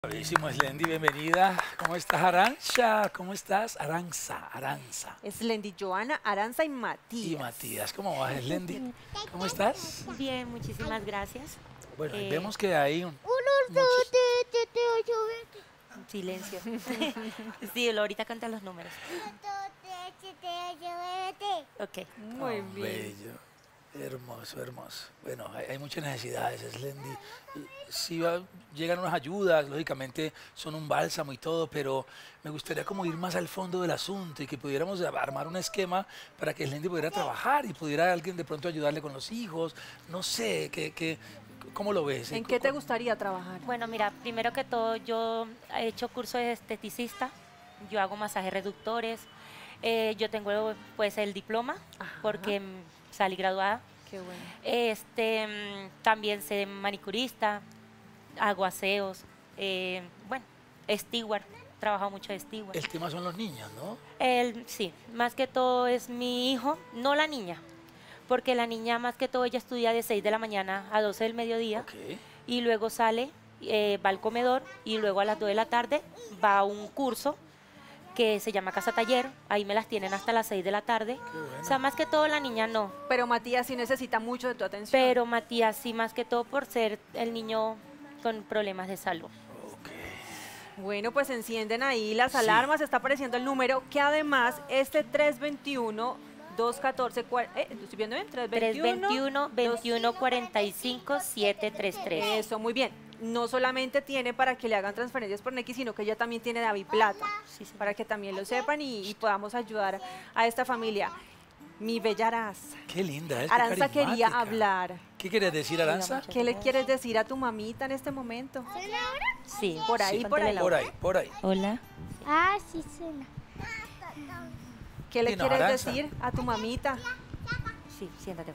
Bravísimo, Slendy, bienvenida. ¿Cómo estás, Aranza? ¿Cómo estás? Aranza. Slendy, Joana, Aranza y Y Matías. Matías, ¿cómo vas, Slendy? ¿Cómo estás? Bien, muchísimas gracias. Bueno, vemos que hay muchos... Silencio. Sí, ahorita canta los números. Ok. Muy Oh, bien. bello. Hermoso, hermoso. Bueno, hay muchas necesidades, Slendy. Sí, llegan unas ayudas, lógicamente son un bálsamo y todo, pero me gustaría como ir más al fondo del asunto y que pudiéramos armar un esquema para que Slendy pudiera trabajar y pudiera alguien de pronto ayudarle con los hijos. No sé, ¿cómo lo ves? ¿En qué te gustaría trabajar? Bueno, mira, primero que todo, yo he hecho curso de esteticista. Yo hago masajes reductores. Yo tengo pues el diploma Ajá. porque salí graduada. Qué bueno. También sé manicurista, hago aseos. Bueno, steward, trabajo mucho de steward. El tema son los niños, ¿no? Sí, más que todo es mi hijo, no la niña, porque la niña más que todo ella estudia de 6 de la mañana a 12 del mediodía Ok. y luego sale, va al comedor y luego a las 2 de la tarde va a un curso que se llama Casa Taller, ahí me las tienen hasta las 6 de la tarde. Qué bueno. O sea, más que todo la niña no, Pero Matías sí necesita mucho de tu atención. pero Matías sí, más que todo por ser el niño con problemas de salud. Bueno, pues encienden ahí las Sí. alarmas, está apareciendo el número, que además este 321 214 ¿lo estoy viendo bien? 321 21 45 733. Eso, muy bien. No solamente tiene para que le hagan transferencias por Nequi, sino que ella también tiene DaviPlata, Sí, sí. para que también lo sepan y podamos ayudar a esta familia. Mi bella Aranza. Qué linda, es qué Aranza quería carismática. hablar. ¿Qué quieres decir, Aranza? mucho. ¿Qué le quieres decir a tu mamita en este momento? Sí, Por ahí, sí, por ahí. póntele la Por ahí. Hola. Ah, sí, suena. ¿Qué le Dinos, quieres Aranza. decir a tu mamita? Sí, siéntate.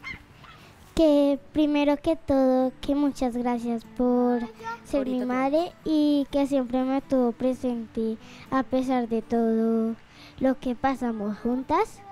Que primero que todo, que muchas gracias por ser Ahorita mi te madre y que siempre me tuvo presente a pesar de todo lo que pasamos juntas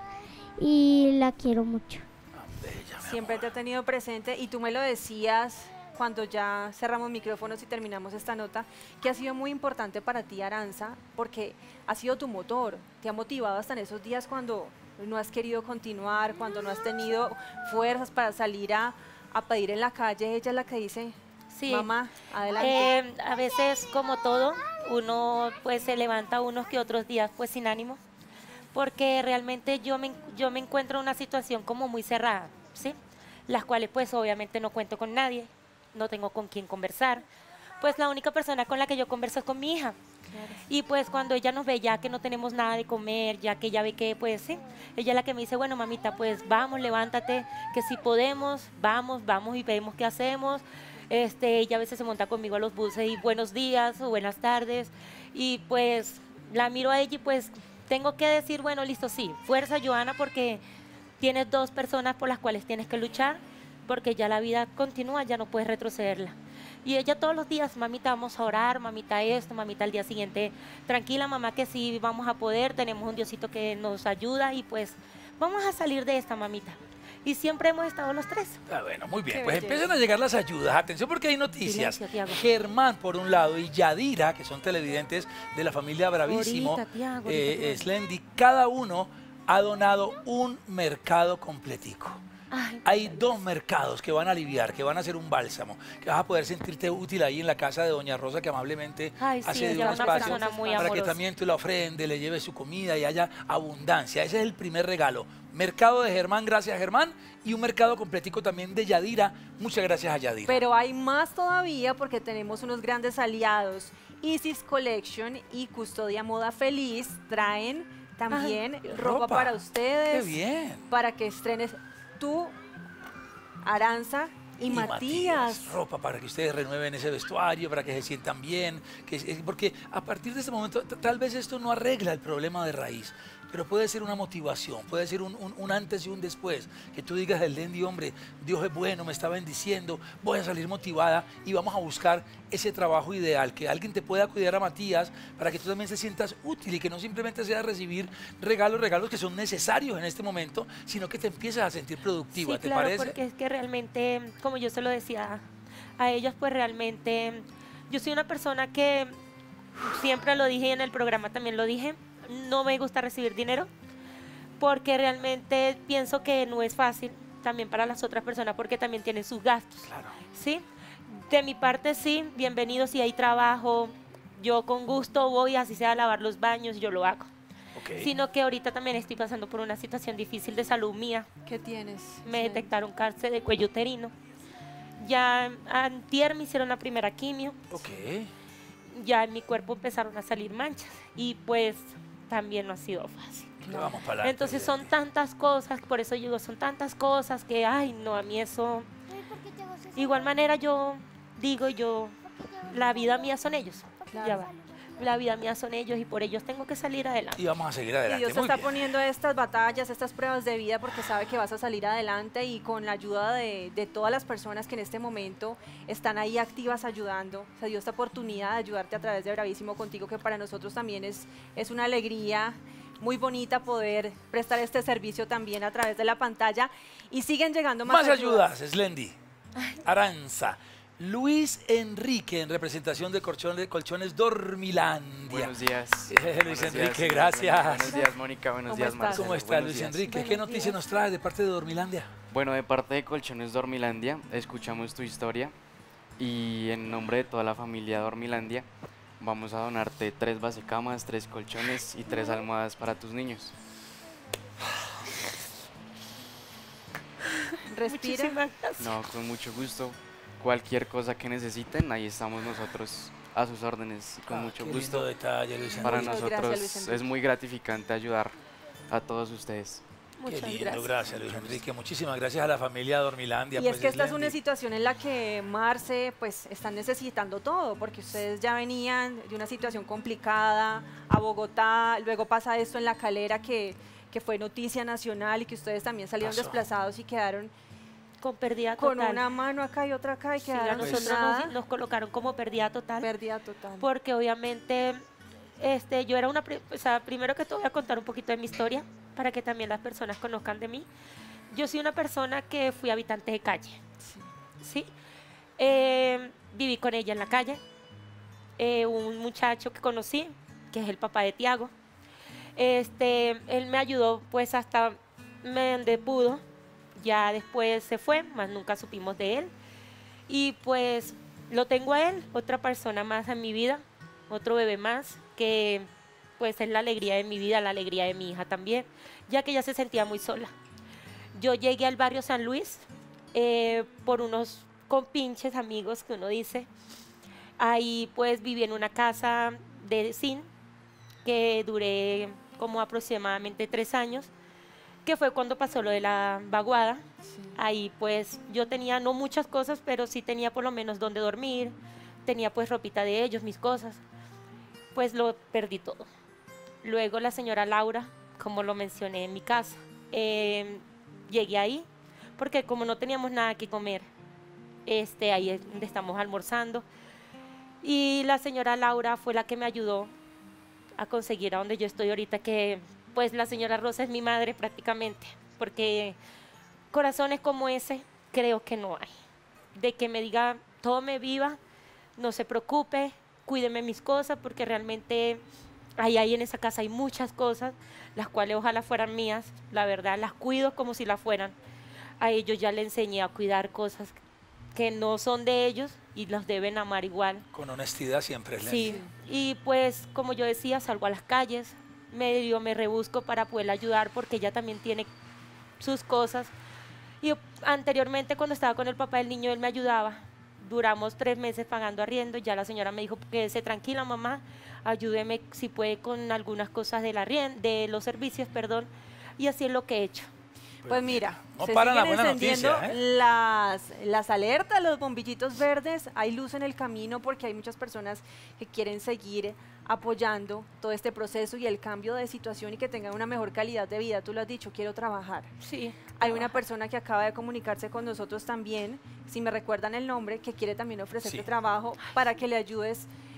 y la quiero mucho. Bella, mi Siempre te ha tenido presente y tú me lo decías cuando ya cerramos micrófonos y terminamos esta nota, que ha sido muy importante para ti, Aranza, porque ha sido tu motor, te ha motivado hasta en esos días cuando no has querido continuar, cuando no has tenido fuerzas para salir a pedir en la calle. Ella es la que dice, Sí. mamá, adelante. A veces, como todo, uno pues se levanta unos que otros días pues sin ánimo, porque realmente yo me encuentro en una situación como muy cerrada, ¿sí? Las cuales pues obviamente no cuento con nadie, no tengo con quién conversar, pues la única persona con la que yo converso es con mi hija. Y pues cuando ella nos ve ya que no tenemos nada de comer, ya que ella ve que pues sí, ella es la que me dice, bueno mamita, pues vamos, levántate, que si podemos, vamos y vemos qué hacemos. Ella a veces se monta conmigo a los buses y buenos días o buenas tardes y pues la miro a ella y pues tengo que decir, bueno, listo, sí, fuerza Joana porque tienes dos personas por las cuales tienes que luchar porque ya la vida continúa, ya no puedes retrocederla. Y ella todos los días, mamita, vamos a orar, mamita esto, mamita al día siguiente, tranquila mamá que sí vamos a poder, tenemos un Diosito que nos ayuda y pues vamos a salir de esta mamita. Y siempre hemos estado los tres. Ah, bueno, muy bien. Qué Pues belleza. empiezan a llegar las ayudas. Atención porque hay noticias. Silencio, Tiago. Germán, por un lado, y Yadira, que son televidentes de la familia Bravísimo, Ahorita, Tiago, ahorita. Slendy, cada uno ha donado un mercado completico. Ay, Hay dos mercados que van a aliviar, que van a ser un bálsamo, que vas a poder sentirte útil ahí en la casa de Doña Rosa, que amablemente Ay, sí, hace de ella un es una espacio persona muy para que amorosa. también tú la ofrendes, le lleves su comida y haya abundancia. Ese es el primer regalo. Mercado de Germán, gracias Germán, y un mercado completico también de Yadira. Muchas gracias a Yadira. Pero hay más todavía porque tenemos unos grandes aliados. Isis Collection y Custodia Moda Feliz traen también ropa para ustedes. Qué bien. Para que estrenes tú, Aranza y Matías. Ropa para que ustedes renueven ese vestuario, para que se sientan bien. Porque a partir de este momento, tal vez esto no arregla el problema de raíz, pero puede ser una motivación, puede ser un antes y un después. Que tú digas, Slendy, hombre, Dios es bueno, me está bendiciendo, voy a salir motivada y vamos a buscar ese trabajo ideal, que alguien te pueda cuidar a Matías para que tú también te sientas útil y que no simplemente sea recibir regalos que son necesarios en este momento, sino que te empieces a sentir productiva, Sí, ¿te claro, parece? porque es que realmente, como yo se lo decía a ellos, pues realmente Yo soy una persona que siempre lo dije y en el programa también lo dije, no me gusta recibir dinero porque realmente pienso que no es fácil también para las otras personas porque también tienen sus gastos. Claro. ¿Sí? De mi parte sí, bienvenido si hay trabajo, yo con gusto voy, así sea a lavar los baños, yo lo hago. Ok. Sino que ahorita también estoy pasando por una situación difícil de salud mía. ¿Qué tienes? Me Sí. detectaron cáncer de cuello uterino. Ya antier me hicieron la primera quimio. Ok. Ya en mi cuerpo empezaron a salir manchas. Y pues también no ha sido fácil. Le vamos para adelante. Entonces son tantas cosas, por eso digo, son tantas cosas que, ay, no, a mí eso... De igual manera yo digo, la vida mía son ellos. Claro. Ya va. La vida mía son ellos y por ellos tengo que salir adelante. Y vamos a seguir Y adelante. Dios te Muy está bien. poniendo estas batallas, estas pruebas de vida porque sabe que vas a salir adelante y con la ayuda de todas las personas que en este momento están ahí activas ayudando. Se dio esta oportunidad de ayudarte a través de Bravísimo Contigo, que para nosotros también es una alegría muy bonita poder prestar este servicio también a través de la pantalla. Y siguen llegando más Más ayudas, Slendy. Aranza. Luis Enrique, en representación de Colchones Dormilandia. Buenos días. Luis Buenos Enrique, días, gracias. Buenos días, Mónica. Buenos ¿Cómo días, estás? Marcelo. ¿Cómo está Buenos Luis días. Enrique? ¿Qué noticia nos trae de parte de Dormilandia? Bueno, de parte de Colchones Dormilandia, escuchamos tu historia y en nombre de toda la familia Dormilandia vamos a donarte 3 basecamas, 3 colchones y 3 almohadas para tus niños. Respira. Muchísimas gracias. No, con mucho gusto. Cualquier cosa que necesiten, ahí estamos nosotros a sus órdenes y con Ah, mucho qué gusto. lindo detalle, Luis Para Enrique. Muchas gracias, nosotros Luis Enrique. es muy gratificante ayudar a todos ustedes. Muchas Qué lindo, gracias. gracias Luis Enrique. Muchísimas gracias a la familia Dormilandia. Y es pues, que esta es Slendy. una situación en la que Marce pues están necesitando todo, porque ustedes ya venían de una situación complicada a Bogotá, luego pasa esto en La Calera que fue noticia nacional y que ustedes también salieron Pasó. desplazados y quedaron Con pérdida con total. una mano acá y otra acá y Sí, a quedaron nosotros sin nada. nos colocaron como pérdida total. Pérdida total. Porque obviamente yo era o sea, primero que todo voy a contar un poquito de mi historia para que también las personas conozcan de mí. Yo soy una persona que fui habitante de calle, ¿sí? Viví con ella en la calle, un muchacho que conocí, que es el papá de Tiago, él me ayudó pues hasta donde pudo, ya después se fue, más nunca supimos de él, y pues lo tengo a él, otra persona más en mi vida, otro bebé más, que pues es la alegría de mi vida, la alegría de mi hija también, ya que ella se sentía muy sola. Yo llegué al barrio San Luis por unos compinches amigos que uno dice. Ahí pues viví en una casa de zinc que duré como aproximadamente 3 años, que fue cuando pasó lo de la vaguada. Ahí pues yo tenía no muchas cosas, pero sí tenía por lo menos donde dormir, tenía pues ropita de ellos, mis cosas. Pues lo perdí todo. Luego la señora Laura, como lo mencioné en mi casa, llegué ahí porque como no teníamos nada que comer, ahí es donde estamos almorzando, y la señora Laura fue la que me ayudó a conseguir a donde yo estoy ahorita, que pues la señora Rosa es mi madre prácticamente, porque corazones como ese creo que no hay, de que me diga todo me viva, no se preocupe, cuídeme mis cosas, porque realmente ahí en esa casa hay muchas cosas, las cuales ojalá fueran mías, la verdad, las cuido como si las fueran. A ellos ya les enseñé a cuidar cosas que no son de ellos y los deben amar igual. Con honestidad siempre, Slendy. Sí, y pues como yo decía, salgo a las calles, me rebusco para poder ayudar porque ella también tiene sus cosas. Y anteriormente cuando estaba con el papá del niño, él me ayudaba. Duramos 3 meses pagando arriendo, ya la señora me dijo, quédese tranquila mamá, ayúdeme si puede con algunas cosas de los servicios, perdón, y así es lo que he hecho. Pues mira, no se para la siguen buena encendiendo noticia, las alertas, los bombillitos verdes, hay luz en el camino porque hay muchas personas que quieren seguir apoyando todo este proceso y el cambio de situación y que tengan una mejor calidad de vida. Tú lo has dicho, quiero trabajar. Sí. Hay una persona que acaba de comunicarse con nosotros también, si me recuerdan el nombre, que quiere también ofrecerte Sí. trabajo para que le ayudes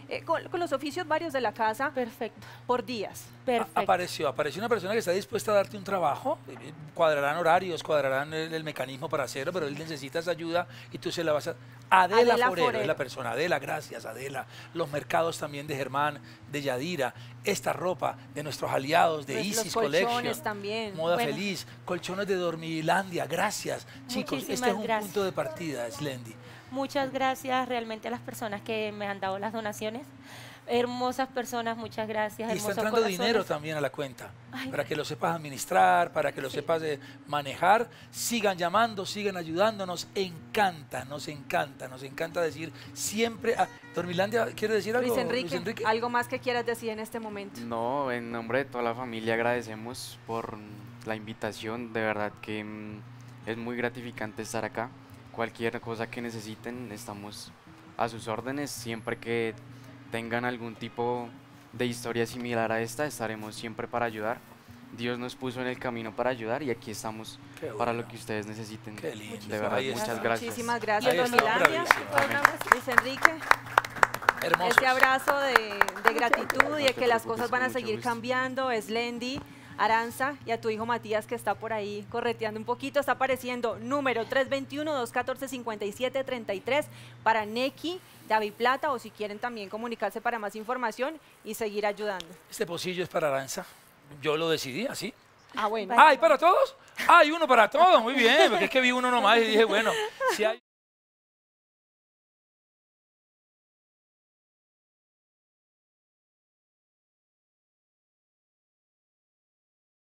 con los oficios varios de la casa Perfecto, por días. perfecto. Apareció una persona que está dispuesta a darte un trabajo, cuadrarán horarios, cuadrarán el mecanismo para hacerlo, pero él necesita esa ayuda y tú se la vas a... Adela Forero es la persona. Adela, gracias Adela. Los mercados también de Germán, de Yadira, esta ropa de nuestros aliados de Los Isis colchones Collection, también. Moda Bueno. Feliz, colchones de Dormilandia, gracias. Chicos, este Muchísimas es un gracias. punto de partida, Slendy. Muchas gracias realmente a las personas que me han dado las donaciones. Hermosas personas, muchas gracias. Y está hermosos entrando corazones. dinero también a la cuenta, Ay. para que lo sepas administrar, para que lo sepas manejar. Sigan llamando, sigan ayudándonos. Nos encanta decir siempre... Dormilandia, ¿quiere decir algo, Luis Enrique, ¿algo más que quieras decir en este momento? No, en nombre de toda la familia agradecemos por la invitación. De verdad que es muy gratificante estar acá. Cualquier cosa que necesiten, estamos a sus órdenes. Siempre que tengan algún tipo de historia similar a esta, estaremos siempre para ayudar. Dios nos puso en el camino para ayudar y aquí estamos Qué para bueno. lo que ustedes necesiten. Qué lindo. De verdad, Ahí está. muchas gracias. Muchísimas Ahí gracias, está, Dormilandia. bravísimo. Luis Enrique, Hermosos. este abrazo de gratitud y de te que las preocupes, cosas van a con mucho seguir gusto. cambiando. Slendy, Aranza y a tu hijo Matías que está por ahí correteando un poquito. Está apareciendo número 321-214-5733 para Neki, David Plata, o si quieren también comunicarse para más información y seguir ayudando. Este pocillo es para Aranza. Yo lo decidí así. Ah, bueno. ¿Hay para todos? Hay uno para todos, muy bien, porque es que vi uno nomás y dije, bueno, si hay...